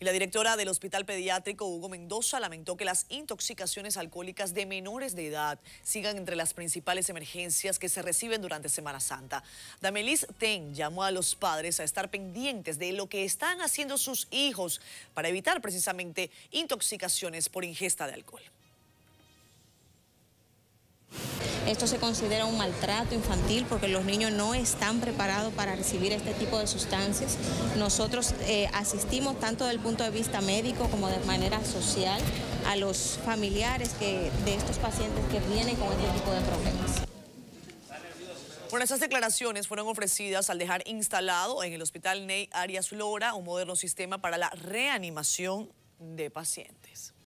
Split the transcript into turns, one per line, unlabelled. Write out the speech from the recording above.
Y la directora del Hospital Pediátrico, Hugo Mendoza, lamentó que las intoxicaciones alcohólicas de menores de edad sigan entre las principales emergencias que se reciben durante Semana Santa. Damelis Ten llamó a los padres a estar pendientes de lo que están haciendo sus hijos para evitar precisamente intoxicaciones por ingesta de alcohol.
Esto se considera un maltrato infantil porque los niños no están preparados para recibir este tipo de sustancias. Nosotros asistimos tanto desde el punto de vista médico como de manera social a los familiares de estos pacientes que vienen con este tipo de problemas.
Bueno, esas declaraciones fueron ofrecidas al dejar instalado en el Hospital Ney Arias Lora un moderno sistema para la reanimación de pacientes.